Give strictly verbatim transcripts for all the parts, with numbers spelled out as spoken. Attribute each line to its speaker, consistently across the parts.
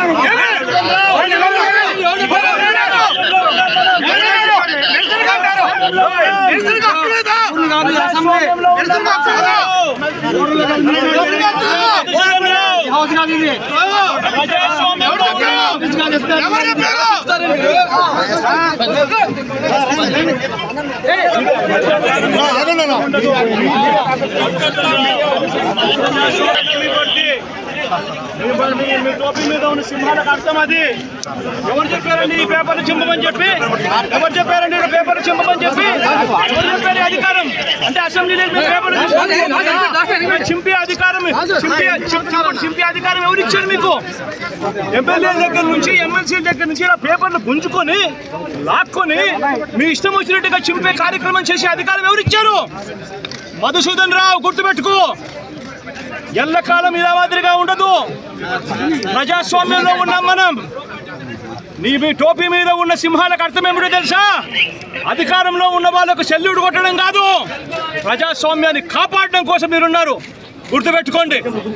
Speaker 1: మీ టోపీ మీద ఉన్న సింహాలకు అర్థం అది. ఎవరు చెప్పారండి ఈ పేపర్ చింపమని చెప్పి? ఎవరు చెప్పారండి పేపర్ చింపమని చెప్పి? ఎవరు చెప్పారు అధికారం? అంటే అసెంబ్లీలో పేపర్ చింపే అధికారం చింపే అధికారం ఎవరు ఇచ్చారు మీకు? ఎమ్మెల్యే దగ్గర నుంచి ఎమ్మెల్సీ దగ్గర నుంచి ఇలా పేపర్లు గుంజుకొని లాక్కొని మీ ఇష్టం వచ్చినట్టుగా చింపే కార్యక్రమం చేసే అధికారం ఎవరు ఇచ్చారు? మధుసూదన్ రావు గుర్తుపెట్టుకో, ఎల్లకాలం ఇలా మాదిరిగా ఉండదు. ప్రజాస్వామ్యంలో ఉన్నాం మనం. నీ మీ టోపీ మీద ఉన్న సింహాలకు అర్థం ఏమిటో తెలుసా? అధికారంలో ఉన్న వాళ్ళకు సెల్యూట్ కొట్టడం కాదు, ప్రజాస్వామ్యాన్ని కాపాడడం కోసం మీరున్నారు. గుర్తుపెట్టుకోండి.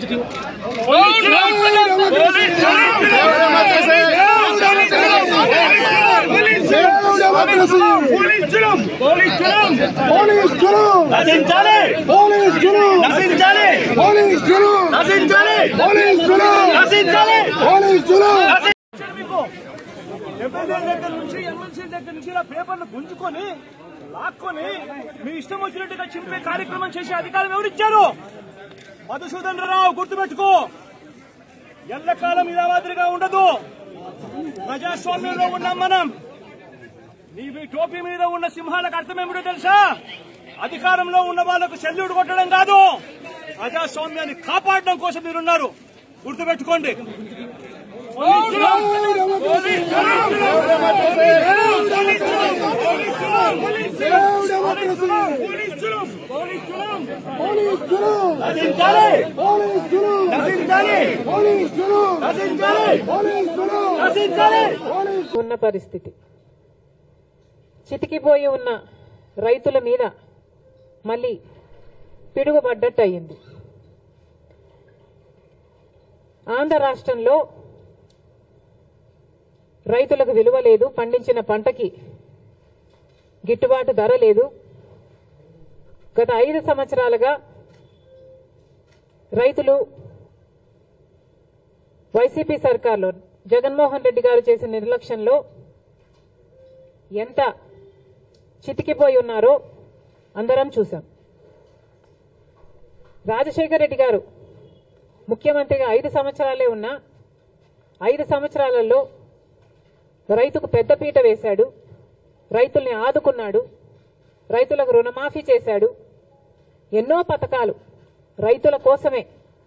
Speaker 1: ఎమ్మెల్యే దగ్గర నుంచి ఎమ్మెల్సీ దగ్గర నుంచి ఇలా పేపర్లు గుంజుకొని లాక్కొని మీ ఇష్టం వచ్చినట్టుగా చింపే కార్యక్రమం చేసే అధికారం ఎవరిచ్చారు? మధుసూదన్ రావు గుర్తుపెట్టుకో, ఎల్లకాలం ఇలా మాదిరిగా ఉండదు. ప్రజాస్వామ్యంలో ఉన్నాం మనం. నీ మీ టోపీ మీద ఉన్న సింహాలకు అర్థం ఏమిటో తెలుసా? అధికారంలో ఉన్న వాళ్ళకు సెల్యూట్ కొట్టడం కాదు, ప్రజాస్వామ్యాన్ని కాపాడడం కోసం మీరున్నారు. గుర్తుపెట్టుకోండి.
Speaker 2: ఉన్న పరిస్థితి చితికిపోయి ఉన్న రైతుల మీద మళ్ళీ పిడుగుపడ్డట్టు అయింది. ఆంధ్ర రాష్ట్రంలో రైతులకు విలువ లేదు, పండించిన పంటకి గిట్టుబాటు ధర లేదు. గత ఐదు సంవత్సరాలుగా రైతులు వైసీపీ సర్కార్లో జగన్మోహన్ రెడ్డి గారు చేసిన నిర్లక్ష్యంలో ఎంత చితికిపోయి ఉన్నారో అందరం చూశాం. రాజశేఖర రెడ్డి గారు ముఖ్యమంత్రిగా ఐదు సంవత్సరాలే ఉన్నా ఐదు సంవత్సరాలలో రైతుకు పెద్దపీట వేశాడు, రైతుల్ని ఆదుకున్నాడు, రైతులకు రుణమాఫీ చేశాడు. ఎన్నో పథకాలు రైతుల కోసమే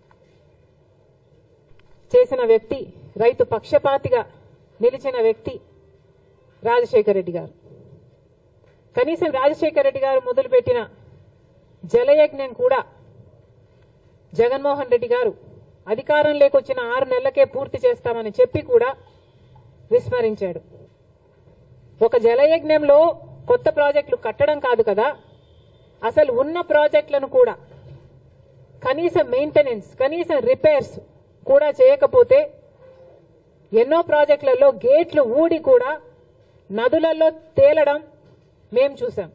Speaker 2: చేసిన వ్యక్తి, రైతు పక్షపాతిగా నిలిచిన వ్యక్తి రాజశేఖర రెడ్డి గారు. కనీసం రాజశేఖర రెడ్డి గారు మొదలుపెట్టిన జలయజ్ఞం కూడా జగన్మోహన్ రెడ్డి గారు అధికారం లేకొచ్చిన ఆరు నెలలకే పూర్తి చేస్తామని చెప్పి కూడా విస్మరించాడు. ఒక జలయజ్ఞంలో కొత్త ప్రాజెక్టులు కట్టడం కాదు కదా, అసలు ఉన్న ప్రాజెక్టులను కూడా కనీసం మెయింటెనెన్స్, కనీసం రిపేర్స్ కూడా చేయకపోతే ఎన్నో ప్రాజెక్టులలో గేట్లు ఊడి కూడా నదులలో తేలడం మేం చూసాం.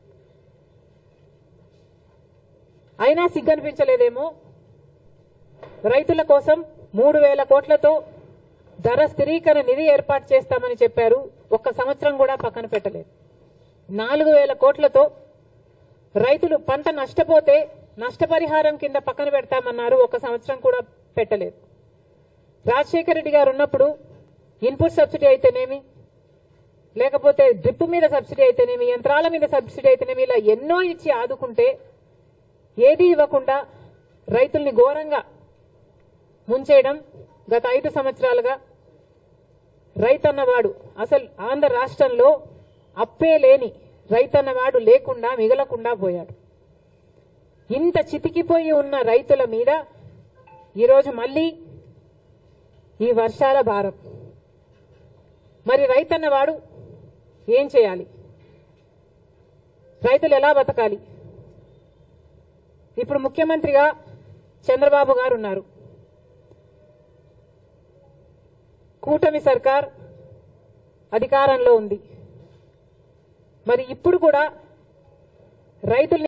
Speaker 2: అయినా సిగ్గనిపించలేదేమో. రైతుల కోసం మూడు వేల కోట్లతో ధర స్థిరీకరణ నిధి ఏర్పాటు చేస్తామని చెప్పారు. ఒక్క సంవత్సరం కూడా పక్కన పెట్టలేదు. నాలుగు వేల కోట్లతో రైతులు పంట నష్టపోతే నష్టపరిహారం కింద పక్కన పెడతామన్నారు. ఒక సంవత్సరం కూడా పెట్టలేదు. రాజశేఖర రెడ్డి గారు ఉన్నప్పుడు ఇన్పుట్ సబ్సిడీ అయితేనేమి, లేకపోతే డ్రిప్ మీద సబ్సిడీ అయితేనేమి, యంత్రాల మీద సబ్సిడీ అయితేనేమి, ఇలా ఎన్నో ఇచ్చి ఆదుకుంటే ఏది ఇవ్వకుండా రైతుల్ని ఘోరంగా ముంచేయడం గత ఐదు సంవత్సరాలుగా. రైతన్నవాడు అసలు ఆంధ్ర రాష్ట్రంలో అప్పే లేని రైతన్నవాడు లేకుండా మిగలకుండా పోయాడు. ఇంత చితికిపోయి ఉన్న రైతుల మీద ఈరోజు మళ్లీ ఈ వర్షాల భారం. మరి రైతన్నవాడు ఏం చేయాలి? రైతులు ఎలా బతకాలి? ఇప్పుడు ముఖ్యమంత్రిగా చంద్రబాబు గారు ఉన్నారు. కూటమి సర్కార్ అధికారంలో ఉంది. మరి ఇప్పుడు కూడా రైతుల్ని